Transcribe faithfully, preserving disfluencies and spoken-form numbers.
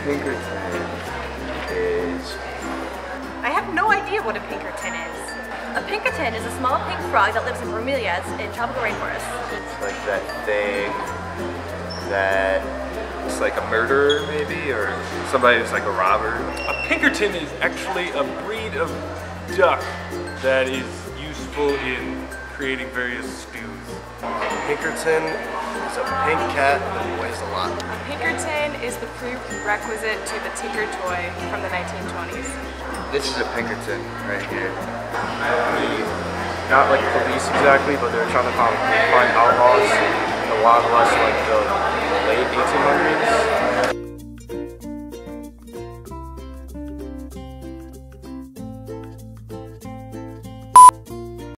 Pinkerton is... I have no idea what a Pinkerton is. A Pinkerton is a small pink frog that lives in bromeliads in tropical rainforests. It's like that thing that it's like a murderer maybe, or somebody who's like a robber. A Pinkerton is actually a breed of duck that is useful in creating various stews. Pinkerton is a pink cat that weighs a lot. A Pinkerton is the prerequisite to the Tinker toy from the nineteen twenties. This is a Pinkerton right here. Not like police exactly, but they're trying to find, find outlaws. A lot of us like the late eighteen hundreds.